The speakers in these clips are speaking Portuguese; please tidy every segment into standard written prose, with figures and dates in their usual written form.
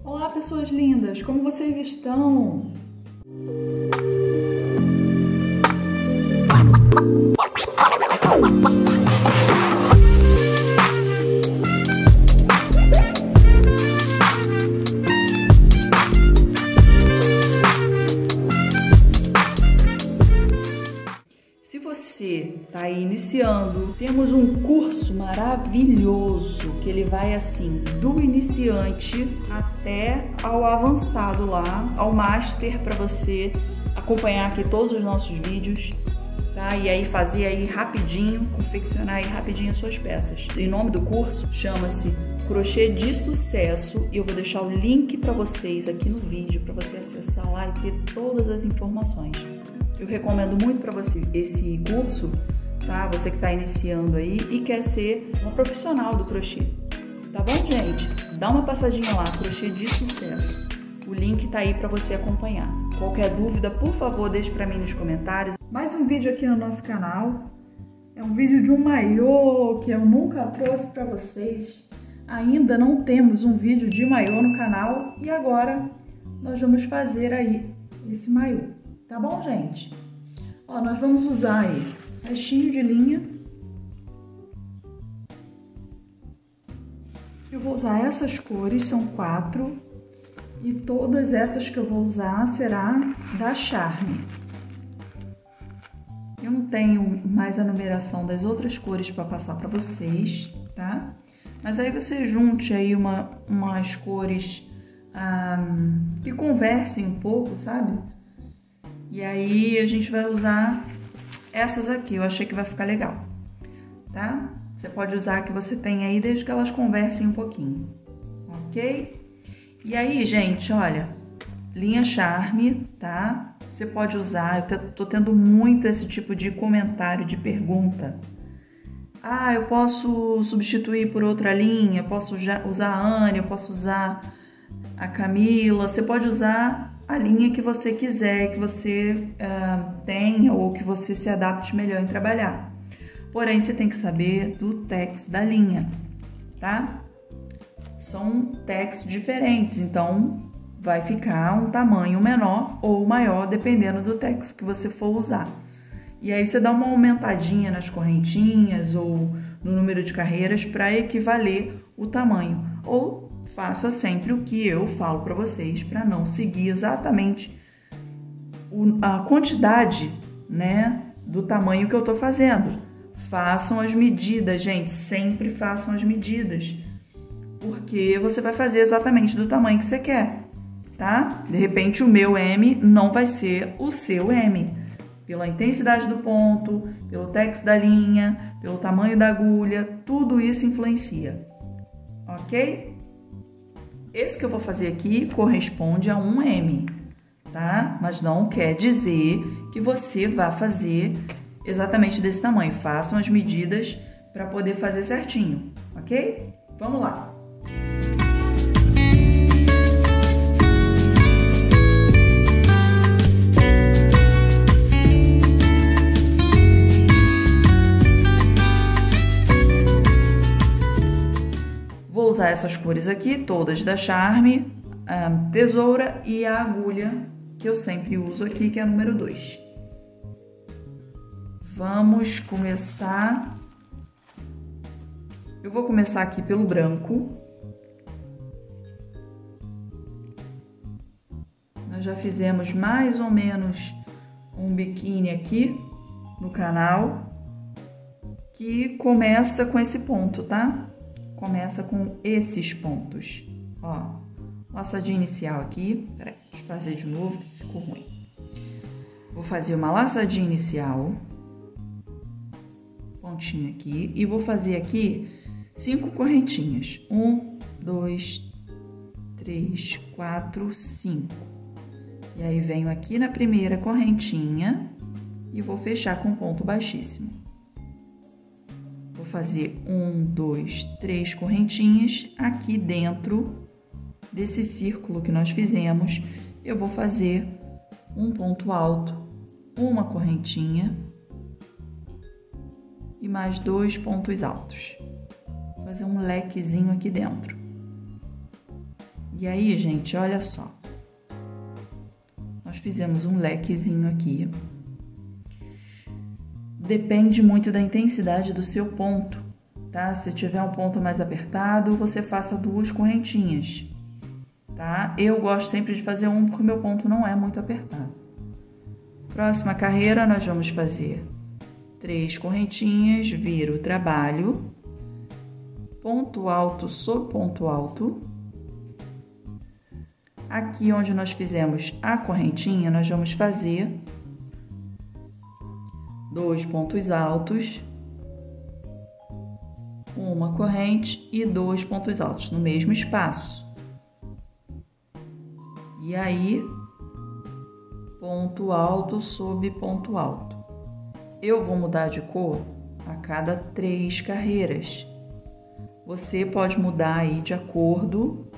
Olá, pessoas lindas! Como vocês estão? Se você está aí iniciando, temos um curso maravilhoso que ele vai assim do iniciante até ao avançado lá, ao master, para você acompanhar aqui todos os nossos vídeos, tá? E aí fazer aí rapidinho, confeccionar aí rapidinho as suas peças. O nome do curso chama-se Crochê de Sucesso e eu vou deixar o link para vocês aqui no vídeo para você acessar lá e ter todas as informações. Eu recomendo muito para você esse curso, tá? Você que está iniciando aí e quer ser uma profissional do crochê. Tá bom, gente? Dá uma passadinha lá, Crochê de Sucesso. O link tá aí para você acompanhar. Qualquer dúvida, por favor, deixe para mim nos comentários. Mais um vídeo aqui no nosso canal. É um vídeo de um maiô que eu nunca trouxe para vocês. Ainda não temos um vídeo de maiô no canal e agora nós vamos fazer aí esse maiô. Tá bom, gente? Ó, nós vamos usar aí restinho de linha. Eu vou usar essas cores, são 4. E todas essas que eu vou usar será da Charme. Eu não tenho mais a numeração das outras cores para passar para vocês, tá? Mas aí você junte aí umas cores que conversem um pouco, sabe? E aí a gente vai usar essas aqui, eu achei que vai ficar legal, tá? Você pode usar a que você tem aí, desde que elas conversem um pouquinho, ok? E aí, gente, olha, linha Charme, tá? Você pode usar, eu tô tendo muito esse tipo de comentário, de pergunta. Ah, eu posso substituir por outra linha, posso usar a Anne, eu posso usar a Camila, você pode usar a linha que você quiser, que você tenha ou que você se adapte melhor em trabalhar. Porém, você tem que saber do tex da linha, tá? São tex diferentes, então vai ficar um tamanho menor ou maior, dependendo do tex que você for usar. E aí você dá uma aumentadinha nas correntinhas ou no número de carreiras para equivaler o tamanho. Ou faça sempre o que eu falo para vocês, para não seguir exatamente a quantidade, né, do tamanho que eu tô fazendo. Façam as medidas, gente, sempre façam as medidas, porque você vai fazer exatamente do tamanho que você quer, tá? De repente o meu M não vai ser o seu M, pela intensidade do ponto, pelo tex da linha, pelo tamanho da agulha, tudo isso influencia, ok? Esse que eu vou fazer aqui corresponde a um M, tá? Mas não quer dizer que você vá fazer exatamente desse tamanho. Façam as medidas para poder fazer certinho, ok? Vamos lá! Vou usar essas cores aqui, todas da Charme, a tesoura e a agulha que eu sempre uso aqui, que é a número 2. Vamos começar. Eu vou começar aqui pelo branco. Nós já fizemos mais ou menos um biquíni aqui no canal, que começa com esse ponto, tá? Começa com esses pontos, ó, laçadinha inicial aqui, peraí, deixa eu fazer de novo que ficou ruim. Vou fazer uma laçadinha inicial, pontinho aqui, e vou fazer aqui 5 correntinhas, 1, 2, 3, 4, 5. E aí venho aqui na primeira correntinha e vou fechar com ponto baixíssimo. Vou fazer 1, 2, 3 correntinhas aqui dentro desse círculo que nós fizemos. Eu vou fazer um ponto alto, uma correntinha e mais 2 pontos altos. Vou fazer um lequezinho aqui dentro. E aí, gente, olha só. Nós fizemos um lequezinho aqui. Depende muito da intensidade do seu ponto, tá? Se tiver um ponto mais apertado, você faça 2 correntinhas, tá? Eu gosto sempre de fazer um porque o meu ponto não é muito apertado. Próxima carreira, nós vamos fazer 3 correntinhas, vira o trabalho, ponto alto sobre ponto alto. Aqui onde nós fizemos a correntinha, nós vamos fazer 2 pontos altos, uma corrente e 2 pontos altos no mesmo espaço. E aí, ponto alto sobre ponto alto. Eu vou mudar de cor a cada 3 carreiras. Você pode mudar aí de acordo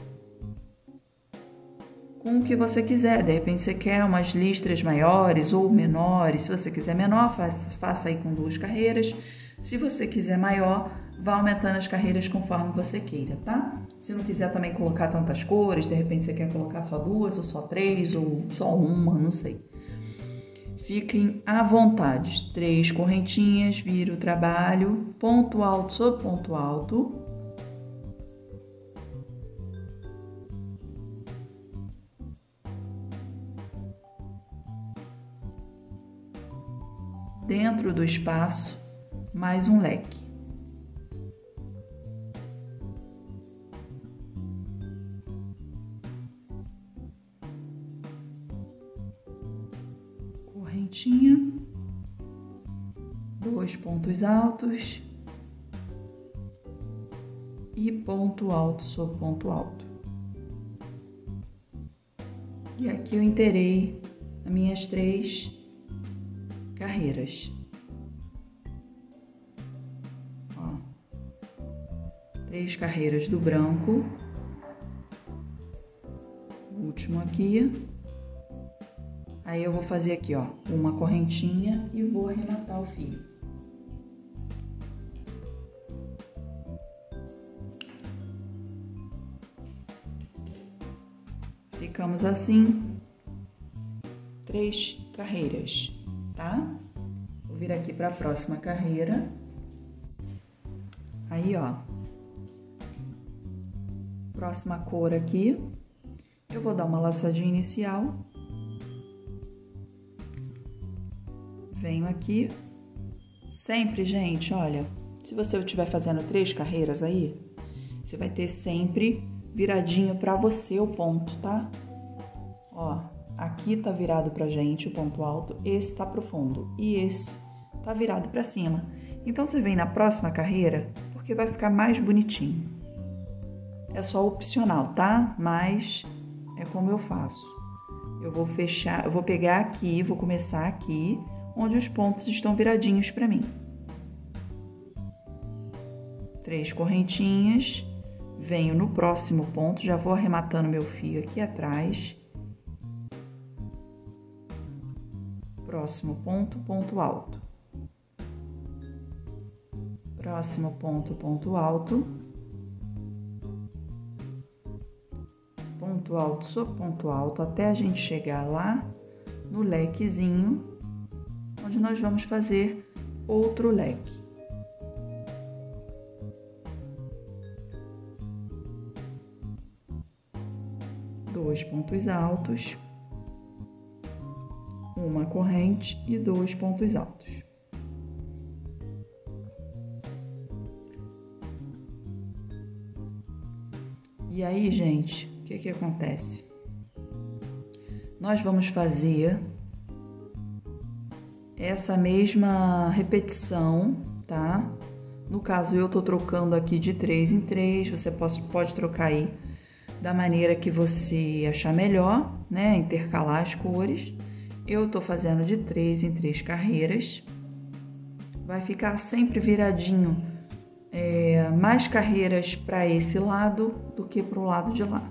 com o que você quiser. De repente você quer umas listras maiores ou menores. Se você quiser menor, faça aí com 2 carreiras. Se você quiser maior, vá aumentando as carreiras conforme você queira, tá? Se não quiser também colocar tantas cores, de repente você quer colocar só 2 ou só 3 ou só uma, não sei. Fiquem à vontade. 3 correntinhas, vira o trabalho, ponto alto sobre ponto alto. Dentro do espaço, mais um leque. Correntinha, 2 pontos altos e ponto alto sobre ponto alto. E aqui eu inteirei as minhas 3 carreiras. Ó, 3 carreiras do branco, o último aqui. Aí eu vou fazer aqui, ó, uma correntinha e vou arrematar o fio. Ficamos assim, 3 carreiras, tá? Vou vir aqui para a próxima carreira. Aí, ó, próxima cor aqui, eu vou dar uma laçadinha inicial. Venho aqui, sempre, gente, olha, se você estiver fazendo 3 carreiras aí, você vai ter sempre viradinho pra você o ponto, tá? Ó, aqui tá virado pra gente o ponto alto, esse tá pro fundo e esse tá virado pra cima. Então, você vem na próxima carreira, porque vai ficar mais bonitinho. É só opcional, tá? Mas é como eu faço. Eu vou fechar, eu vou pegar aqui, vou começar aqui, onde os pontos estão viradinhos para mim. 3 correntinhas, venho no próximo ponto, já vou arrematando meu fio aqui atrás. Próximo ponto, ponto alto. Próximo ponto, ponto alto. Ponto alto sobre ponto alto, até a gente chegar lá no lequezinho, onde nós vamos fazer outro leque. Dois pontos altos, uma corrente e 2 pontos altos. E aí, gente, o que acontece? Nós vamos fazer essa mesma repetição, tá? No caso, eu tô trocando aqui de 3 em 3, você pode trocar aí da maneira que você achar melhor, né? Intercalar as cores. Eu tô fazendo de 3 em 3 carreiras. Vai ficar sempre viradinho, mais carreiras para esse lado do que para o lado de lá.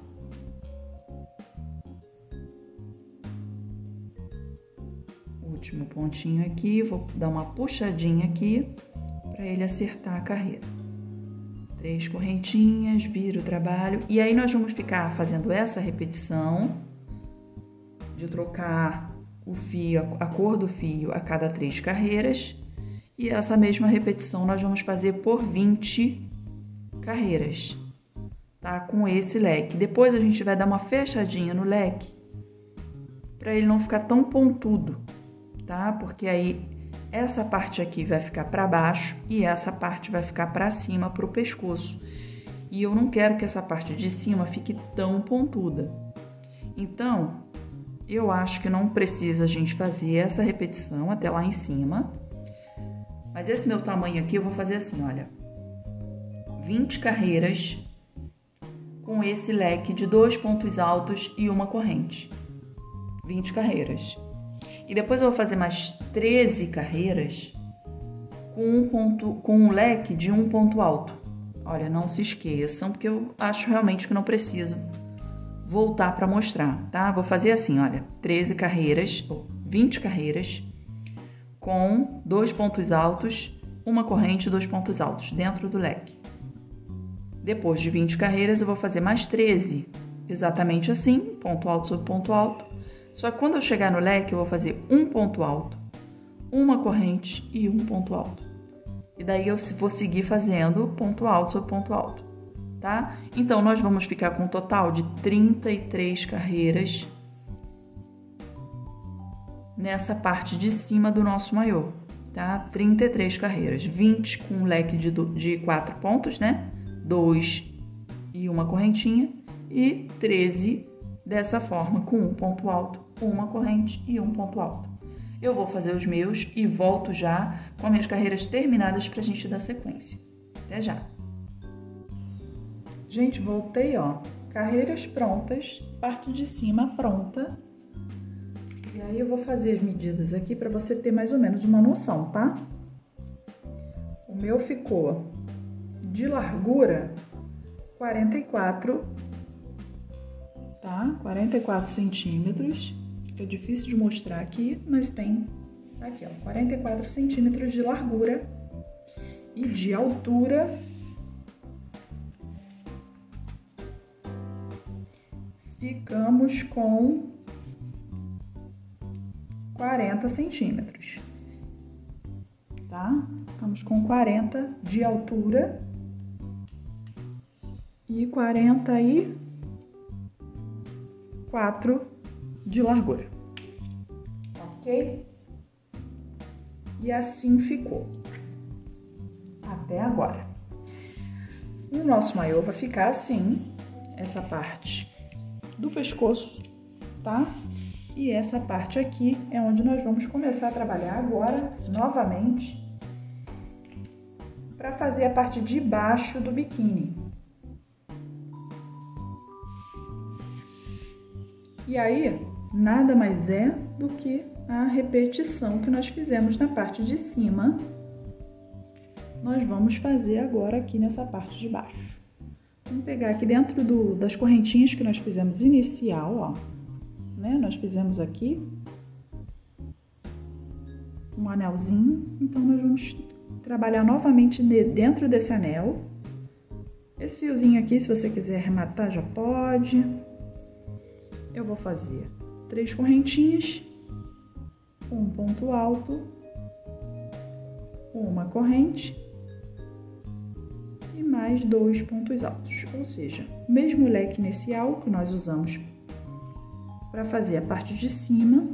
Último pontinho aqui, vou dar uma puxadinha aqui para ele acertar a carreira. 3 correntinhas, vira o trabalho. E aí nós vamos ficar fazendo essa repetição de trocar o fio, a cor do fio a cada 3 carreiras. E essa mesma repetição nós vamos fazer por 20 carreiras, tá? Com esse leque. Depois a gente vai dar uma fechadinha no leque para ele não ficar tão pontudo, tá? Porque aí essa parte aqui vai ficar para baixo e essa parte vai ficar para cima, para o pescoço. E eu não quero que essa parte de cima fique tão pontuda. Então, eu acho que não precisa a gente fazer essa repetição até lá em cima. Mas esse meu tamanho aqui eu vou fazer assim, olha. 20 carreiras com esse leque de 2 pontos altos e uma corrente. 20 carreiras. E depois eu vou fazer mais 13 carreiras com um leque de 1 ponto alto. Olha, não se esqueçam, porque eu acho realmente que não preciso voltar para mostrar, tá? Vou fazer assim, olha, 13 carreiras, ou 20 carreiras com 2 pontos altos, uma corrente e 2 pontos altos dentro do leque. Depois de 20 carreiras, eu vou fazer mais 13, exatamente assim, ponto alto sobre ponto alto. Só que quando eu chegar no leque, eu vou fazer um ponto alto, uma corrente e um ponto alto. E daí eu vou seguir fazendo ponto alto sobre ponto alto, tá? Então, nós vamos ficar com um total de 33 carreiras nessa parte de cima do nosso maiô, tá? 33 carreiras, 20 com um leque de 4 pontos, né? 2 e uma correntinha, e 13 dessa forma, com um ponto alto, uma corrente e um ponto alto. Eu vou fazer os meus e volto já com as minhas carreiras terminadas pra gente dar sequência. Até já! Gente, voltei, ó, carreiras prontas, parte de cima pronta. E aí eu vou fazer as medidas aqui pra você ter mais ou menos uma noção, tá? O meu ficou de largura 44, tá? 44 centímetros. Fica difícil de mostrar aqui, mas tem aqui, ó, 44 centímetros de largura e de altura ficamos com 40 centímetros, tá? Ficamos com 40 de altura e 44 de largura, ok? E assim ficou até agora. O nosso maiô vai ficar assim, essa parte do pescoço, tá? E essa parte aqui é onde nós vamos começar a trabalhar agora, novamente, para fazer a parte de baixo do biquíni. E aí, nada mais é do que a repetição que nós fizemos na parte de cima. Nós vamos fazer agora aqui nessa parte de baixo. Vamos pegar aqui dentro das correntinhas que nós fizemos inicial, ó, né? Nós fizemos aqui um anelzinho, então nós vamos trabalhar novamente dentro desse anel. Esse fiozinho aqui, se você quiser arrematar, já pode. Eu vou fazer 3 correntinhas, um ponto alto, uma corrente e mais 2 pontos altos, ou seja, o mesmo leque inicial que nós usamos para fazer a parte de cima,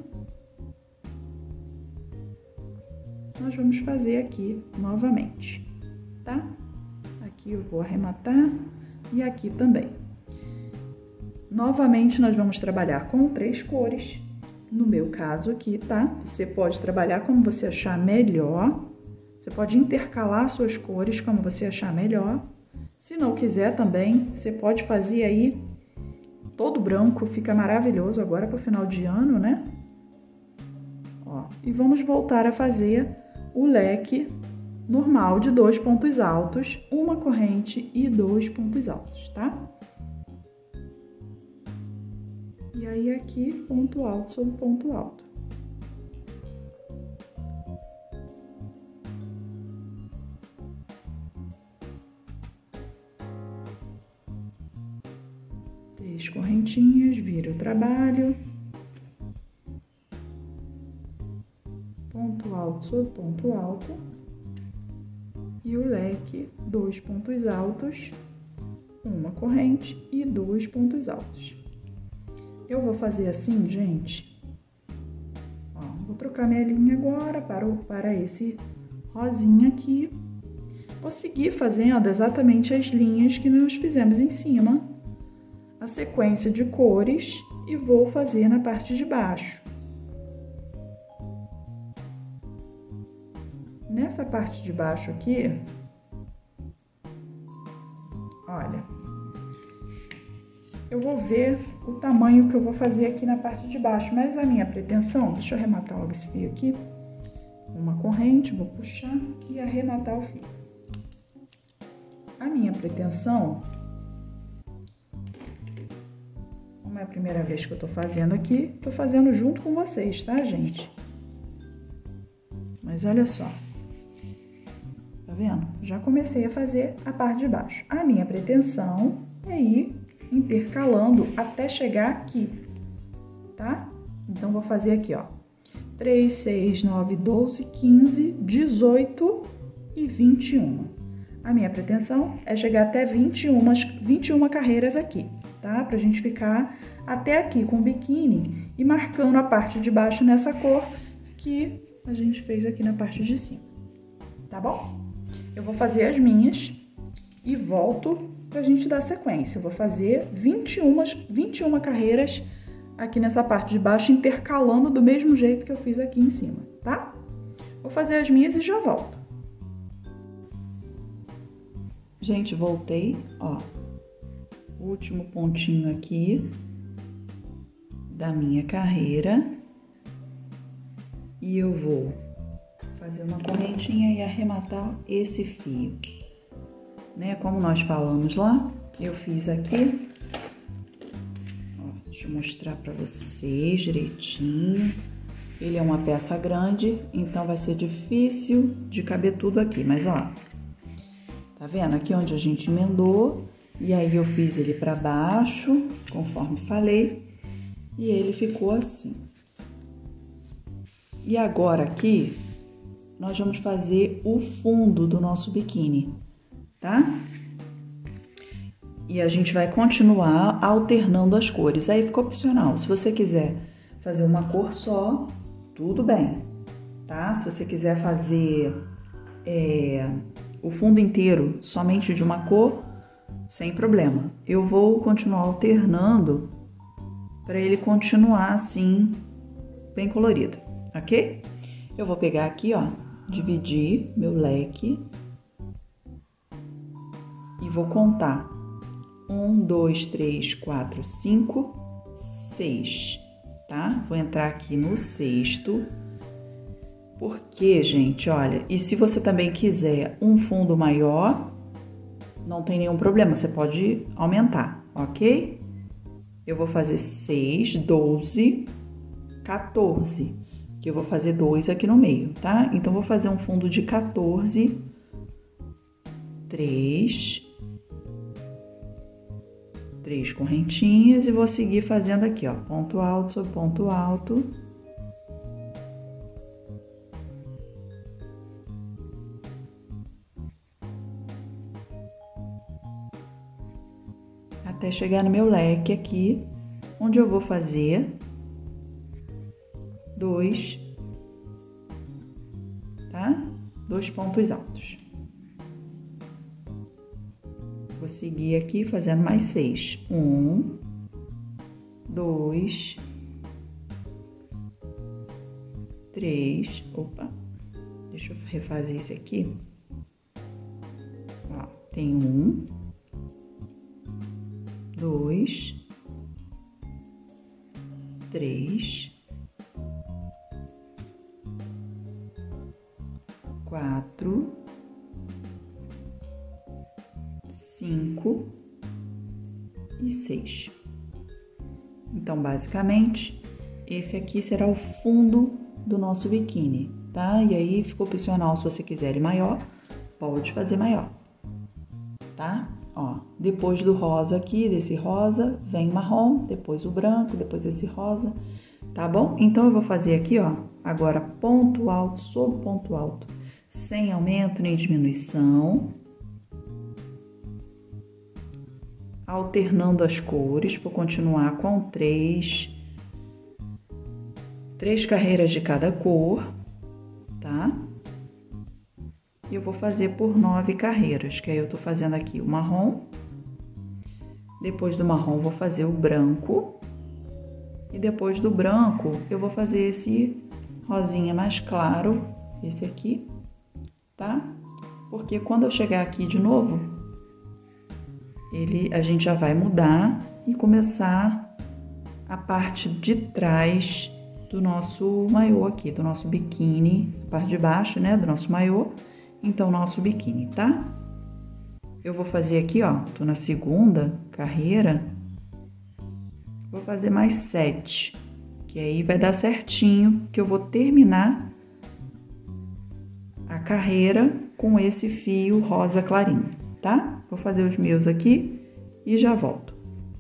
nós vamos fazer aqui novamente, tá? Aqui eu vou arrematar e aqui também. Novamente, nós vamos trabalhar com 3 cores, no meu caso aqui, tá? Você pode trabalhar como você achar melhor, você pode intercalar suas cores como você achar melhor. Se não quiser também, você pode fazer aí todo branco, fica maravilhoso agora para o final de ano, né? Ó, e vamos voltar a fazer o leque normal de 2 pontos altos, uma corrente e 2 pontos altos, tá? E aí, aqui, ponto alto sobre ponto alto. pontinhas, vira o trabalho. Ponto alto sobre ponto alto. E o leque, 2 pontos altos, uma corrente e 2 pontos altos. Eu vou fazer assim, gente. Ó, vou trocar minha linha agora para esse rosinha aqui. Vou seguir fazendo exatamente as linhas que nós fizemos em cima, a sequência de cores, e vou fazer na parte de baixo. Nessa parte de baixo aqui, olha, eu vou ver o tamanho que eu vou fazer aqui na parte de baixo, mas a minha pretensão, deixa eu arrematar logo esse fio aqui, uma corrente, vou puxar e arrematar o fio. A minha pretensão, como é a primeira vez que eu tô fazendo aqui, tô fazendo junto com vocês, tá, gente? Mas olha só, tá vendo? Já comecei a fazer a parte de baixo. A minha pretensão é ir intercalando até chegar aqui, tá? Então, vou fazer aqui, ó, 3, 6, 9, 12, 15, 18 e 21. A minha pretensão é chegar até 21 carreiras aqui, tá? Pra gente ficar até aqui com o biquíni e marcando a parte de baixo nessa cor que a gente fez aqui na parte de cima, tá bom? Eu vou fazer as minhas e volto pra gente dar sequência. Eu vou fazer 21 carreiras aqui nessa parte de baixo, intercalando do mesmo jeito que eu fiz aqui em cima, tá? Vou fazer as minhas e já volto. Gente, voltei, ó, último pontinho aqui da minha carreira e eu vou fazer uma correntinha e arrematar esse fio, né? Como nós falamos lá, eu fiz aqui, ó, deixa eu mostrar pra vocês direitinho. Ele é uma peça grande, então vai ser difícil de caber tudo aqui, mas ó, tá vendo? Aqui onde a gente emendou, e aí eu fiz ele pra baixo, conforme falei, e ele ficou assim. E agora aqui, nós vamos fazer o fundo do nosso biquíni, tá? E a gente vai continuar alternando as cores. Aí fica opcional. Se você quiser fazer uma cor só, tudo bem, tá? Se você quiser fazer o fundo inteiro somente de uma cor, sem problema. Eu vou continuar alternando para ele continuar assim, bem colorido, ok? Eu vou pegar aqui, ó, dividir meu leque e vou contar 1, 2, 3, 4, 5, 6, tá? Vou entrar aqui no sexto, porque, gente, olha, e se você também quiser um fundo maior, não tem nenhum problema, você pode aumentar, ok? Eu vou fazer 6, 12, 14, que eu vou fazer 2 aqui no meio, tá? Então, vou fazer um fundo de 14, 3 correntinhas e vou seguir fazendo aqui, ó, ponto alto sobre ponto alto. Até chegar no meu leque aqui, onde eu vou fazer 2, tá? 2 pontos altos. Vou seguir aqui fazendo mais 6. 1, 2, 3. Opa, deixa eu refazer esse aqui. Ó, tem 1, 2, 3, 4, 5 e 6. Então, basicamente, esse aqui será o fundo do nosso biquíni, tá? E aí, fica opcional, se você quiser ele maior, pode fazer maior, tá? Ó, depois do rosa aqui, desse rosa, vem marrom, depois o branco, depois esse rosa, tá bom? Então, eu vou fazer aqui, ó, agora ponto alto sobre ponto alto, sem aumento nem diminuição. Alternando as cores, vou continuar com três carreiras de cada cor, tá? E eu vou fazer por 9 carreiras, que aí eu tô fazendo aqui o marrom. Depois do marrom, vou fazer o branco. E depois do branco, eu vou fazer esse rosinha mais claro, esse aqui, tá? Porque quando eu chegar aqui de novo, a gente já vai mudar e começar a parte de trás do nosso maiô aqui, do nosso biquíni, a parte de baixo, né, do nosso maiô. Então, nosso biquíni, tá? Eu vou fazer aqui, ó, tô na segunda carreira, vou fazer mais 7, que aí vai dar certinho, que eu vou terminar a carreira com esse fio rosa clarinho, tá? Vou fazer os meus aqui e já volto.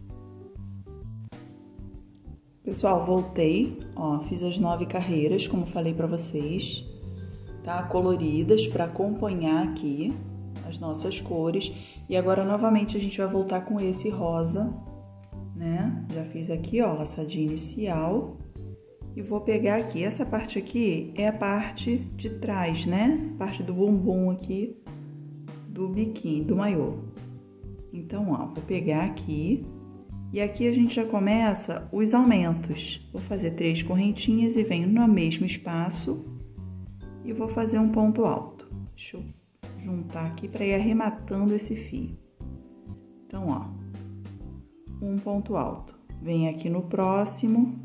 Pessoal, voltei, ó, fiz as 9 carreiras, como falei pra vocês. Tá? Coloridas para acompanhar aqui as nossas cores. E agora, novamente, a gente vai voltar com esse rosa, né? Já fiz aqui, ó, laçadinha inicial. E vou pegar aqui, essa parte aqui é a parte de trás, né? Parte do bumbum aqui do biquíni, do maiô. Então, ó, vou pegar aqui. E aqui a gente já começa os aumentos. Vou fazer 3 correntinhas e venho no mesmo espaço. E vou fazer um ponto alto. Deixa eu juntar aqui para ir arrematando esse fio. Então, ó, um ponto alto. Vem aqui no próximo,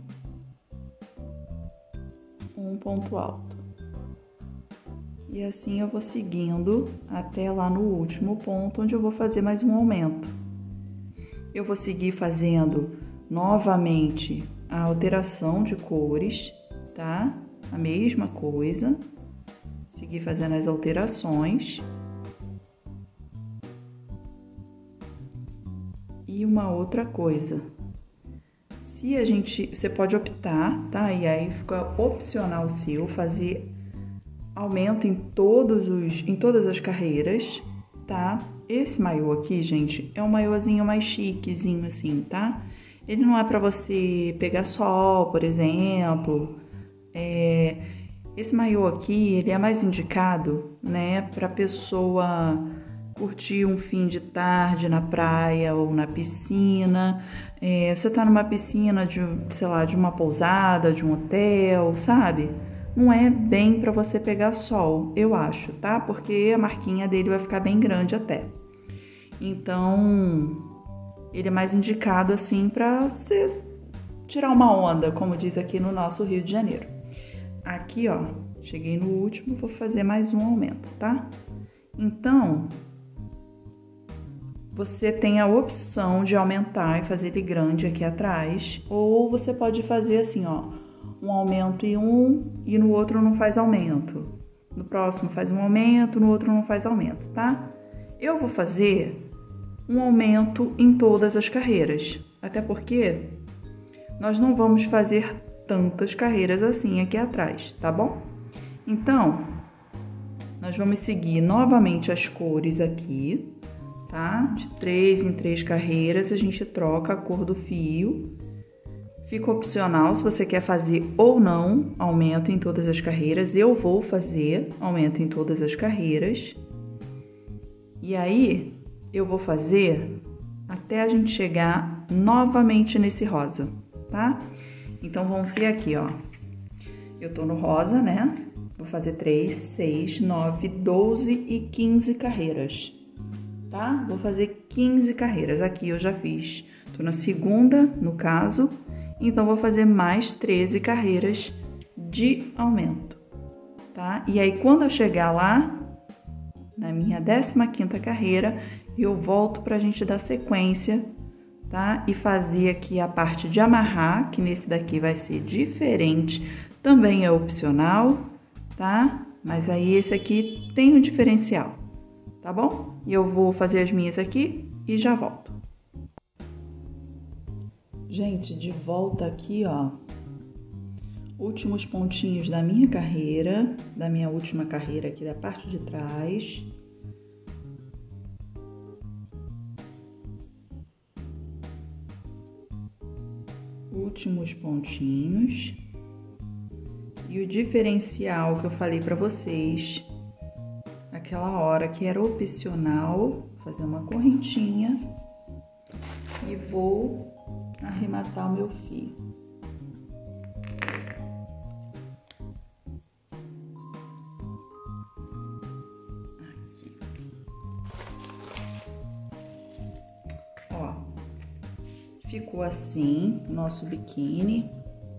um ponto alto. E assim eu vou seguindo até lá no último ponto, onde eu vou fazer mais um aumento. Eu vou seguir fazendo novamente a alteração de cores, tá? A mesma coisa. Seguir fazendo as alterações. E uma outra coisa. Você pode optar, tá? E aí fica opcional o seu fazer aumento em todas as carreiras, tá? Esse maiô aqui, gente, é um maiôzinho mais chiquezinho assim, tá? Ele não é pra você pegar sol, por exemplo. Esse maiô aqui, ele é mais indicado, né, pra pessoa curtir um fim de tarde na praia ou na piscina. Você tá numa piscina de, sei lá, de uma pousada, de um hotel, sabe? Não é bem pra você pegar sol, eu acho, tá? Porque a marquinha dele vai ficar bem grande até. Então, ele é mais indicado, assim, pra você tirar uma onda, como diz aqui no nosso Rio de Janeiro. Aqui, ó, cheguei no último, vou fazer mais um aumento, tá? Então, você tem a opção de aumentar e fazer ele grande aqui atrás, ou você pode fazer assim, ó, um aumento em um e no outro não faz aumento. No próximo faz um aumento, no outro não faz aumento, tá? Eu vou fazer um aumento em todas as carreiras, até porque nós não vamos fazer tantas carreiras assim aqui atrás, tá bom? Então, nós vamos seguir novamente as cores aqui, tá? De 3 em 3 carreiras, a gente troca a cor do fio. Fica opcional se você quer fazer ou não aumento em todas as carreiras. Eu vou fazer aumento em todas as carreiras. E aí, eu vou fazer até a gente chegar novamente nesse rosa, tá? Então, vão ser aqui, ó. Eu tô no rosa, né? Vou fazer 3, 6, 9, 12 e 15 carreiras, tá? Vou fazer 15 carreiras. Aqui eu já fiz, tô na segunda, no caso, então vou fazer mais 13 carreiras de aumento, tá? E aí, quando eu chegar lá, na minha 15ª carreira, eu volto pra gente dar sequência, tá? E fazer aqui a parte de amarrar, que nesse daqui vai ser diferente, também é opcional, tá? Mas aí esse aqui tem um diferencial, tá bom? E eu vou fazer as minhas aqui e já volto. Gente, de volta aqui, ó. Últimos pontinhos da minha carreira, da minha última carreira aqui da parte de trás. Últimos pontinhos. E o diferencial que eu falei pra vocês aquela hora, que era opcional, fazer uma correntinha e vou arrematar o meu fio. Aqui. Ó, ficou assim o nosso biquíni.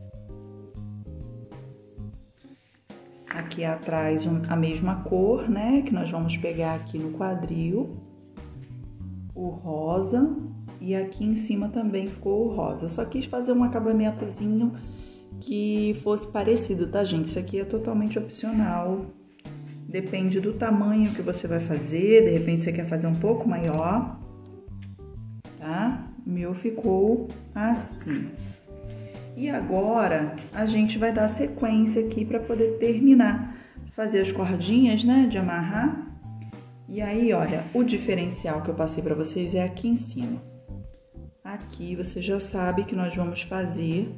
Aqui atrás a mesma cor, né, que nós vamos pegar aqui no quadril, o rosa, e aqui em cima também ficou o rosa. Eu só quis fazer um acabamentozinho que fosse parecido, tá, gente? Isso aqui é totalmente opcional, depende do tamanho que você vai fazer, de repente você quer fazer um pouco maior, tá? O meu ficou assim. E agora, a gente vai dar sequência aqui para poder terminar, fazer as cordinhas, né, de amarrar. E aí, olha, o diferencial que eu passei para vocês é aqui em cima. Aqui você já sabe que nós vamos fazer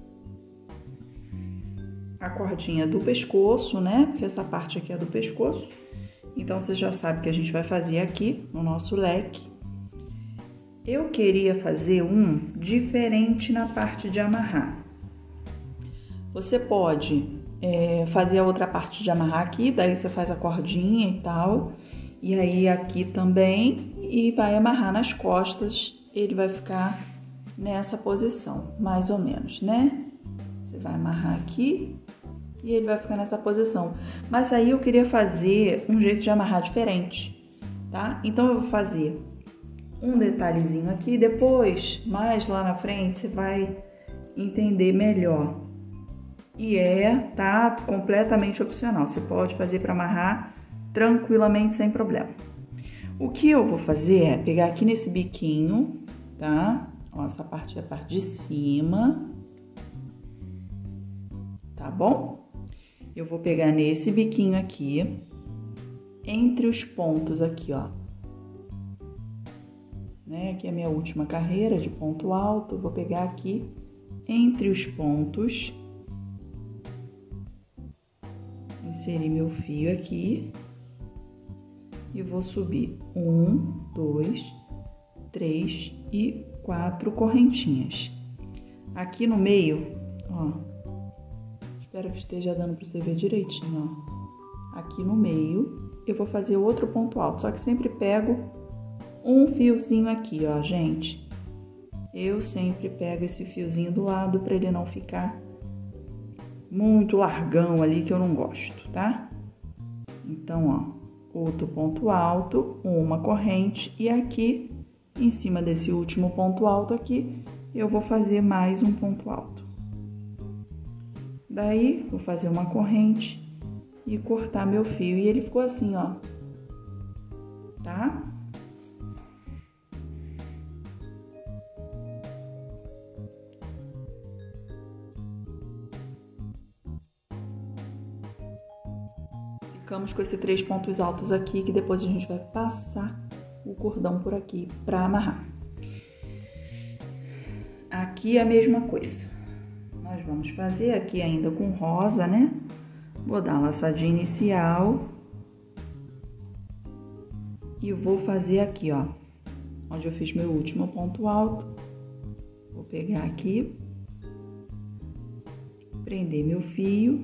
a cordinha do pescoço, né, porque essa parte aqui é do pescoço. Então, você já sabe que a gente vai fazer aqui no nosso leque. Eu queria fazer um diferente na parte de amarrar. Você pode fazer a outra parte de amarrar aqui, daí você faz a cordinha e tal, e aí aqui também, e vai amarrar nas costas, ele vai ficar nessa posição, mais ou menos, né? Você vai amarrar aqui e ele vai ficar nessa posição. Mas aí eu queria fazer um jeito de amarrar diferente, tá? Então eu vou fazer um detalhezinho aqui, depois, mais lá na frente, você vai entender melhor. E tá completamente opcional, você pode fazer para amarrar tranquilamente, sem problema. O que eu vou fazer é pegar aqui nesse biquinho, tá? Ó, essa parte é a parte de cima, tá bom? Eu vou pegar nesse biquinho aqui, entre os pontos aqui, ó. Né? Aqui é a minha última carreira de ponto alto, vou pegar aqui entre os pontos, inserir meu fio aqui e vou subir 1, 2, 3 e 4 correntinhas. Aqui no meio, ó, espero que esteja dando para você ver direitinho, ó. Aqui no meio eu vou fazer outro ponto alto, só que sempre pego um fiozinho aqui, ó, gente. Eu sempre pego esse fiozinho do lado para ele não ficar muito largão ali, que eu não gosto, tá? Então, ó, outro ponto alto, uma corrente, e aqui, em cima desse último ponto alto aqui, eu vou fazer mais um ponto alto. Daí, vou fazer uma corrente e cortar meu fio. E ele ficou assim, ó, tá? Ficamos com esses 3 pontos altos aqui, que depois a gente vai passar o cordão por aqui para amarrar. Aqui é a mesma coisa. Nós vamos fazer aqui ainda com rosa, né? Vou dar uma laçadinha inicial. E vou fazer aqui, ó, onde eu fiz meu último ponto alto. Vou pegar aqui, prender meu fio.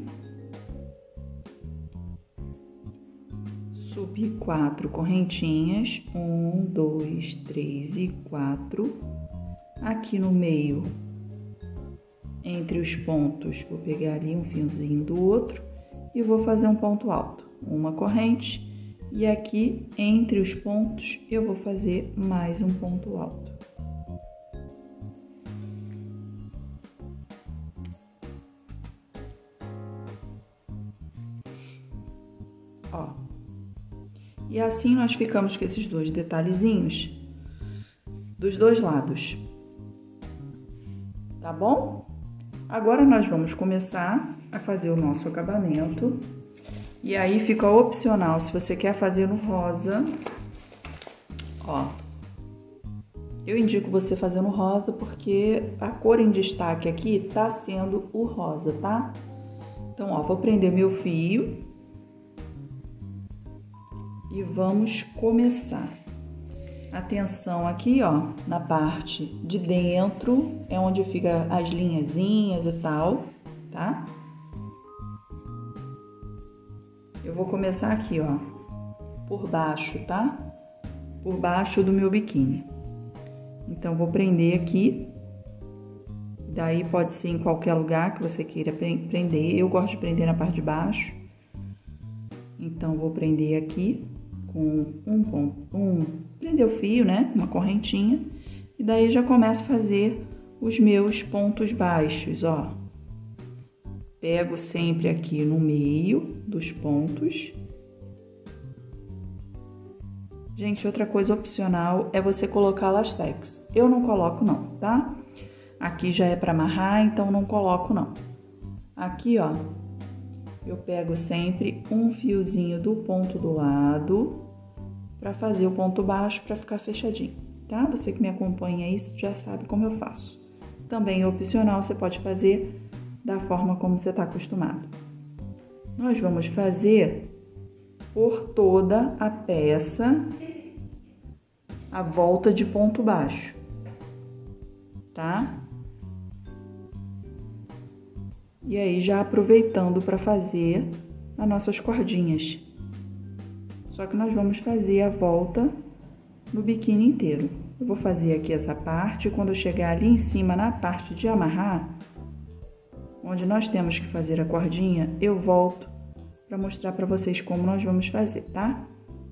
Subir 4 correntinhas, 1, 2, 3 e 4. Aqui no meio, entre os pontos, vou pegar ali um fiozinho do outro e vou fazer um ponto alto, uma corrente. E aqui, entre os pontos, eu vou fazer mais um ponto alto. Ó. E assim nós ficamos com esses 2 detalhezinhos. dos dois lados. Tá bom? Agora nós vamos começar a fazer o nosso acabamento. E aí fica opcional, se você quer fazer no rosa, ó. Eu indico você fazer no rosa porque a cor em destaque aqui tá sendo o rosa, tá? Então, ó, vou prender meu fio e vamos começar. Atenção aqui, ó, na parte de dentro, é onde fica as linhazinhas e tal, tá? Eu vou começar aqui, ó, por baixo, tá? Por baixo do meu biquíni. Então, vou prender aqui. Daí, pode ser em qualquer lugar que você queira prender. Eu gosto de prender na parte de baixo. Então, vou prender aqui com prender o fio, né? Uma correntinha. E daí, já começo a fazer os meus pontos baixos, ó. Pego sempre aqui no meio dos pontos. Gente, outra coisa opcional é você colocar lastex. Eu não coloco não, tá? Aqui já é para amarrar, então não coloco não. Aqui, ó, eu pego sempre um fiozinho do ponto do lado para fazer o ponto baixo para ficar fechadinho, tá? Você que me acompanha aí já sabe como eu faço. Também é opcional, você pode fazer da forma como você está acostumado. Nós vamos fazer por toda a peça a volta de ponto baixo, tá? E aí já aproveitando para fazer as nossas cordinhas. Só que nós vamos fazer a volta no biquíni inteiro. Eu vou fazer aqui essa parte, quando eu chegar ali em cima na parte de amarrar, onde nós temos que fazer a cordinha, eu volto para mostrar para vocês como nós vamos fazer, tá?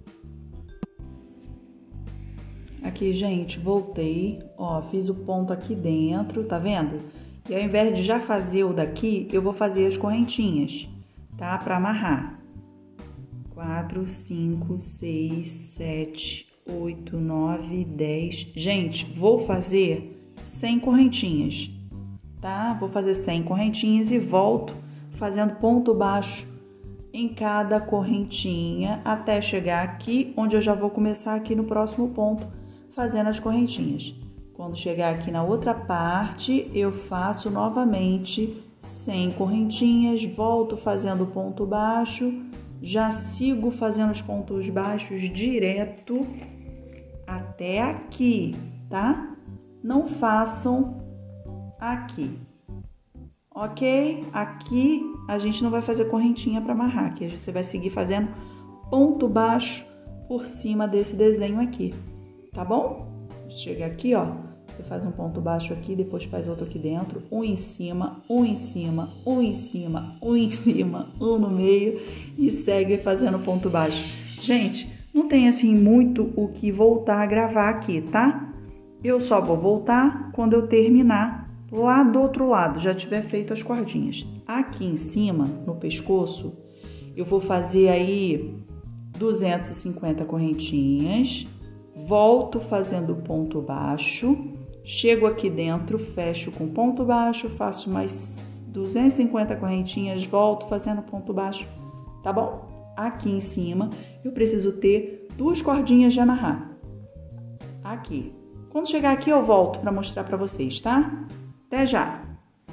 Aqui, gente, voltei, ó, fiz o ponto aqui dentro, tá vendo? E ao invés de já fazer o daqui, eu vou fazer as correntinhas, tá? Para amarrar. 4, 5, 6, 7, 8, 9, 10. Gente, vou fazer 100 correntinhas, tá? Vou fazer 100 correntinhas e volto fazendo ponto baixo em cada correntinha até chegar aqui, onde eu já vou começar aqui no próximo ponto, fazendo as correntinhas. Quando chegar aqui na outra parte, eu faço novamente 100 correntinhas, volto fazendo ponto baixo, já sigo fazendo os pontos baixos direto até aqui, tá? Não façam aqui, ok? Aqui a gente não vai fazer correntinha para amarrar, aqui você vai seguir fazendo ponto baixo por cima desse desenho aqui, tá bom? Chega aqui, ó, você faz um ponto baixo aqui, depois faz outro aqui dentro, um em cima, um em cima, um em cima, um em cima, um no meio e segue fazendo ponto baixo. Gente, não tem assim muito o que voltar a gravar aqui, tá? Eu só vou voltar quando eu terminar lá do outro lado, já tiver feito as cordinhas. Aqui em cima, no pescoço, eu vou fazer aí 250 correntinhas, volto fazendo ponto baixo, chego aqui dentro, fecho com ponto baixo, faço mais 250 correntinhas, volto fazendo ponto baixo, tá bom? Aqui em cima, eu preciso ter 2 cordinhas de amarrar. Aqui. Quando chegar aqui, eu volto para mostrar para vocês, tá? Até já!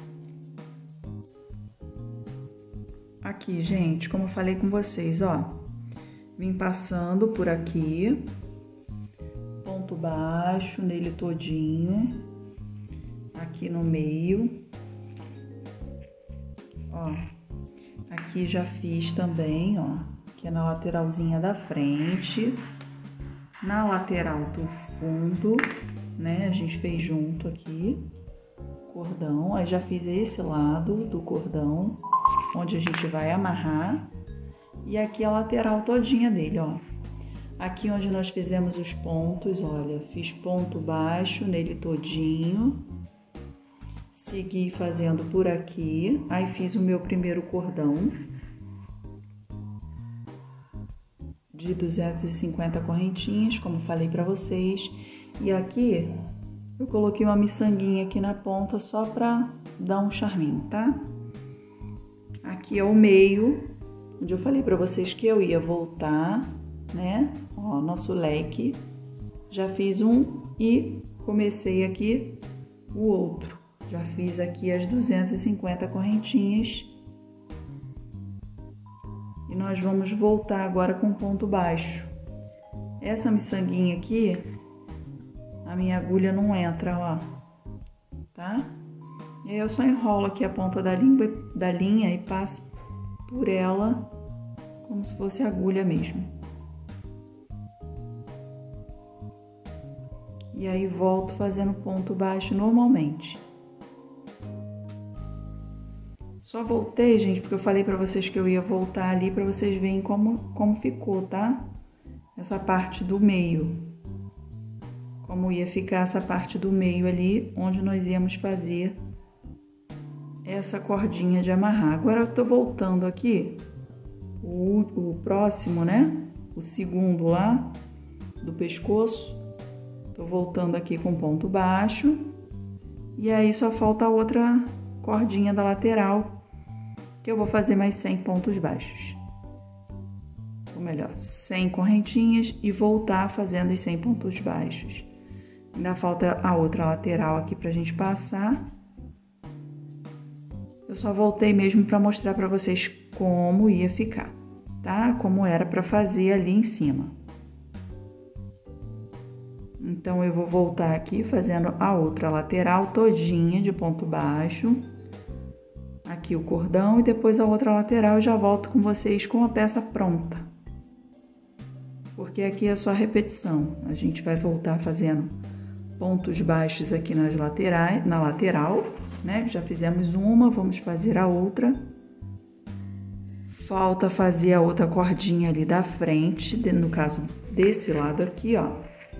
Aqui, gente, como eu falei com vocês, ó, vim passando por aqui, ponto baixo nele todinho, aqui no meio, ó, aqui já fiz também, ó, aqui na lateralzinha da frente, na lateral do fundo, né, a gente fez junto aqui, cordão, aí já fiz esse lado do cordão, onde a gente vai amarrar, e aqui a lateral todinha dele, ó. Aqui onde nós fizemos os pontos, olha, fiz ponto baixo nele todinho, segui fazendo por aqui, aí fiz o meu primeiro cordão de 250 correntinhas, como falei pra vocês, e aqui Eu coloquei uma miçanguinha aqui na ponta só pra dar um charminho, tá? Aqui é o meio, onde eu falei pra vocês que eu ia voltar, né? Ó, nosso leque. Já fiz um e comecei aqui o outro. Já fiz aqui as 250 correntinhas. E nós vamos voltar agora com ponto baixo. Essa miçanguinha aqui, a minha agulha não entra, ó, tá? E aí eu só enrolo aqui a ponta da linha e passo por ela como se fosse agulha mesmo. E aí volto fazendo ponto baixo normalmente. Só voltei, gente, porque eu falei pra vocês que eu ia voltar ali pra vocês verem como ficou, tá? Essa parte do meio. Como ia ficar essa parte do meio ali, onde nós íamos fazer essa cordinha de amarrar. Agora eu tô voltando aqui, o próximo, né? O segundo lá, do pescoço. Tô voltando aqui com ponto baixo. E aí só falta a outra cordinha da lateral, que eu vou fazer mais 100 pontos baixos. Ou melhor, 100 correntinhas e voltar fazendo os 100 pontos baixos. Ainda falta a outra lateral aqui pra gente passar. Eu só voltei mesmo pra mostrar pra vocês como ia ficar, tá? Como era pra fazer ali em cima. Então, eu vou voltar aqui fazendo a outra lateral todinha de ponto baixo. Aqui o cordão e depois a outra lateral eu já volto com vocês com a peça pronta. Porque aqui é só repetição. A gente vai voltar fazendo pontos baixos aqui na lateral, né? Já fizemos uma, vamos fazer a outra. Falta fazer a outra cordinha ali da frente, no caso desse lado aqui, ó.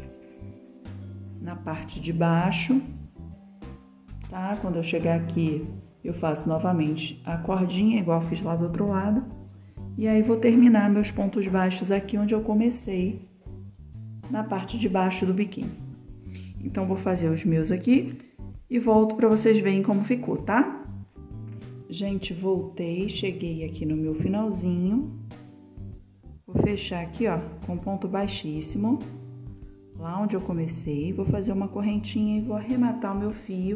Na parte de baixo, tá? Quando eu chegar aqui, eu faço novamente a cordinha, igual eu fiz lá do outro lado. E aí, vou terminar meus pontos baixos aqui onde eu comecei, na parte de baixo do biquíni. Então, vou fazer os meus aqui e volto pra vocês verem como ficou, tá? Gente, voltei, cheguei aqui no meu finalzinho. Vou fechar aqui, ó, com ponto baixíssimo. Lá onde eu comecei, vou fazer uma correntinha e vou arrematar o meu fio.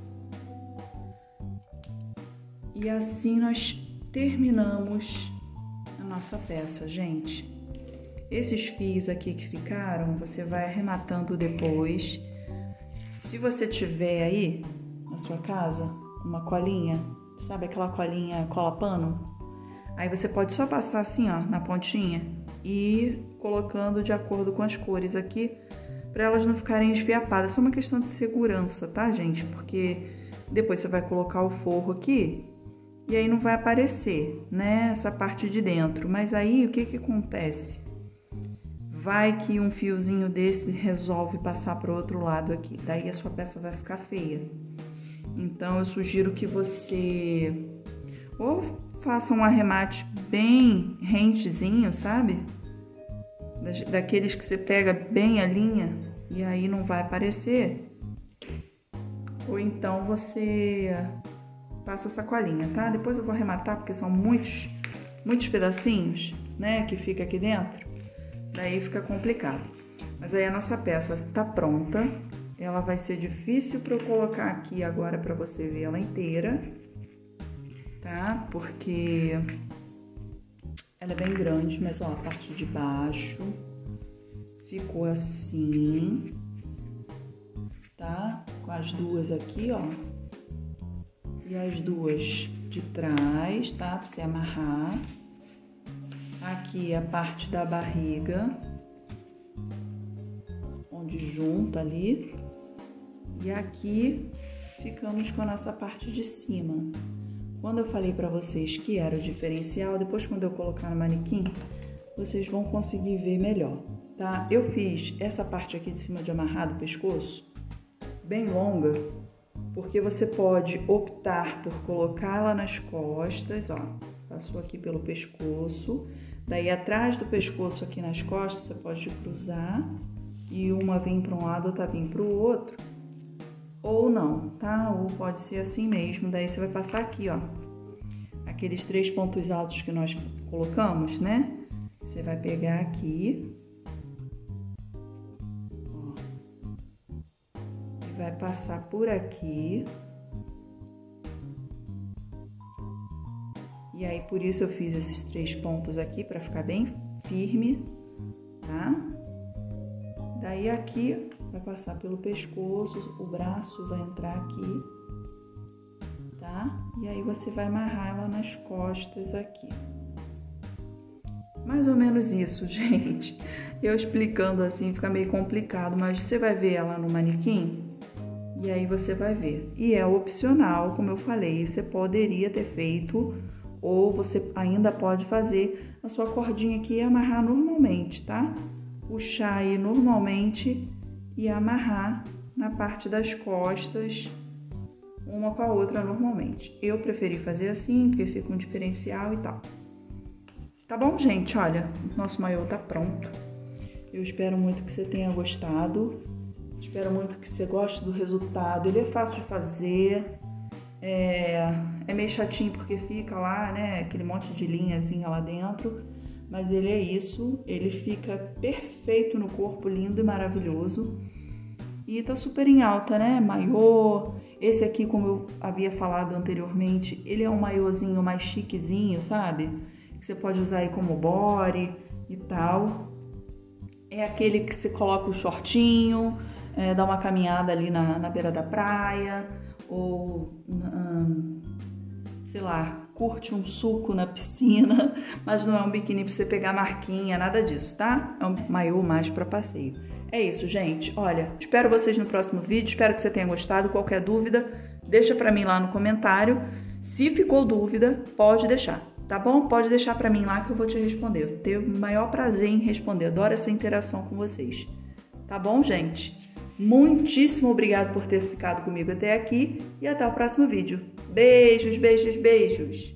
E assim nós terminamos a nossa peça, gente. Esses fios aqui que ficaram, você vai arrematando depois. Se você tiver aí, na sua casa, uma colinha, sabe aquela colinha cola-pano? Aí você pode só passar assim, ó, na pontinha e ir colocando de acordo com as cores aqui, para elas não ficarem esfiapadas. Isso é uma questão de segurança, tá, gente? Porque depois você vai colocar o forro aqui e aí não vai aparecer, né, essa parte de dentro. Mas aí, o que que acontece? Vai que um fiozinho desse resolve passar para o outro lado aqui, daí a sua peça vai ficar feia. Então, eu sugiro que você ou faça um arremate bem rentezinho, sabe? Daqueles que você pega bem a linha e aí não vai aparecer. Ou então você passa essa colinha, tá? Depois eu vou arrematar porque são muitos pedacinhos, né, que fica aqui dentro. Daí fica complicado. Mas aí a nossa peça está pronta. Ela vai ser difícil para eu colocar aqui agora para você ver ela inteira, tá? Porque ela é bem grande, mas ó, a parte de baixo ficou assim, tá? Com as duas aqui, ó. E as duas de trás, tá? Pra você amarrar. Aqui a parte da barriga, onde junta ali. E aqui ficamos com a nossa parte de cima. Quando eu falei pra vocês que era o diferencial, depois quando eu colocar no manequim, vocês vão conseguir ver melhor, tá? Eu fiz essa parte aqui de cima de amarrar do pescoço bem longa, porque você pode optar por colocá-la nas costas, ó. Passou aqui pelo pescoço, daí atrás do pescoço aqui nas costas você pode cruzar e uma vir para um lado, outra vir para o outro. ou não, tá? Ou pode ser assim mesmo. Daí você vai passar aqui, ó, aqueles 3 pontos altos que nós colocamos, né? Você vai pegar aqui, ó, e vai passar por aqui. E aí, por isso eu fiz esses 3 pontos aqui, para ficar bem firme, tá? Daí aqui, vai passar pelo pescoço, o braço vai entrar aqui, tá? E aí você vai amarrar ela nas costas aqui. Mais ou menos isso, gente. Eu explicando assim fica meio complicado, mas você vai ver ela no manequim e aí você vai ver. E é opcional, como eu falei, você poderia ter feito, ou você ainda pode fazer a sua cordinha aqui e amarrar normalmente, tá? Puxar aí normalmente e amarrar na parte das costas, uma com a outra normalmente. Eu preferi fazer assim, porque fica um diferencial e tal. Tá bom, gente? Olha, nosso maiô tá pronto. Eu espero muito que você tenha gostado. Espero muito que você goste do resultado. Ele é fácil de fazer. É meio chatinho porque fica lá, né, aquele monte de linhazinha lá dentro, mas ele é isso, ele fica perfeito no corpo, lindo e maravilhoso. E tá super em alta, né, maiô. Esse aqui, como eu havia falado anteriormente, ele é um maiôzinho mais chiquezinho, sabe? Que você pode usar aí como body e tal. É aquele que você coloca o shortinho, dá uma caminhada ali na beira da praia, ou, sei lá, curte um suco na piscina, mas não é um biquíni pra você pegar marquinha, nada disso, tá? É um maiô mais pra passeio. É isso, gente. Olha, espero vocês no próximo vídeo, espero que você tenha gostado. Qualquer dúvida, deixa pra mim lá no comentário. Se ficou dúvida, pode deixar, tá bom? Pode deixar pra mim lá que eu vou te responder. Eu tenho o maior prazer em responder, adoro essa interação com vocês. Tá bom, gente? Muitíssimo obrigado por ter ficado comigo até aqui e até o próximo vídeo. Beijos, beijos, beijos!